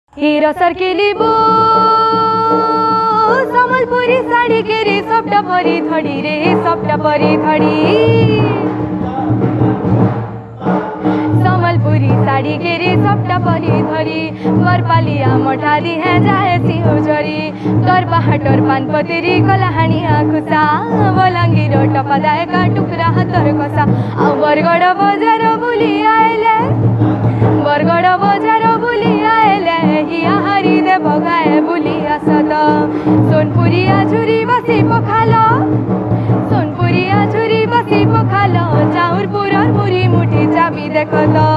हीरा सरकेली बो समलपुरी साड़ी के रे सपटा परी धड़ी रे सपटा परी धड़ी समलपुरी साड़ी के रे सपटा परी धड़ी बरपालिया मठारी है जाए सिंहजरी गरबा हाटर पानपतेरी कलाहानिया खुसा बलांगीर टपादाय का टुकड़ा हातर कसा आ बरगड़ बजार बुली आएले बरगड़ बजार बुली आएले हिया हरी दे भगाए बुली आसत सोनपुरिया झुरी बसी पखालो सोनपुरिया झुरी बसी पखालो चाउर पुरर मुरी मुठी चाबी देखत